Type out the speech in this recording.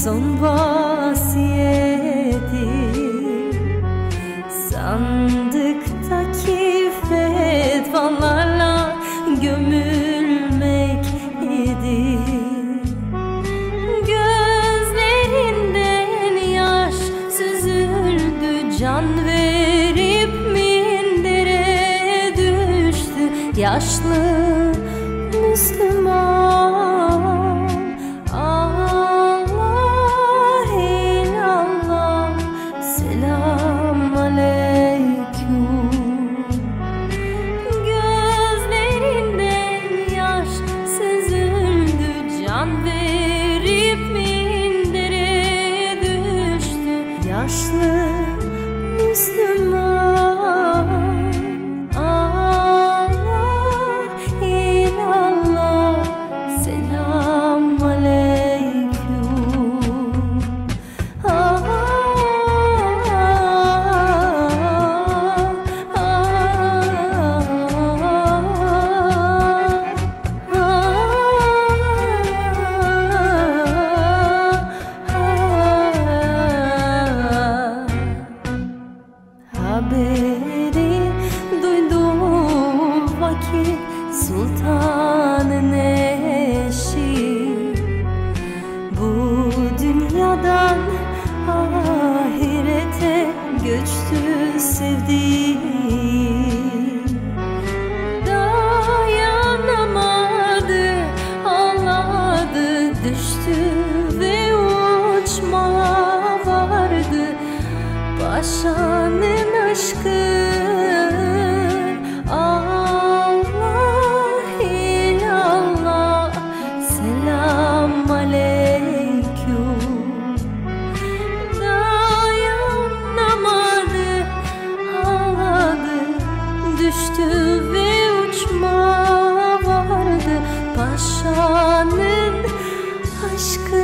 son vasiyeti. Sandıktaki fetvalarla gömülmek idi. Gözlerinden yaş süzüldü, can verip mindere düştü yaşlı Müslüman. Allah illallah, selam aleyküm. Gözlerinden yaş süzüldü, can verip mindere düştü yaşlı Müslüman. Allah illallah, selam aleyküm. Haberi duyduğum vakit sultanın eşi bu dünyadan ahirete göçtü sevdiğim. Dayanamadı, ağladı, düştü ve uçmaya vardı. Paşanın aşkı, Allah illallah, selam aleyküm. Dayanamadı, ağladı, düştü ve uçmaya vardı. Paşanın aşkı.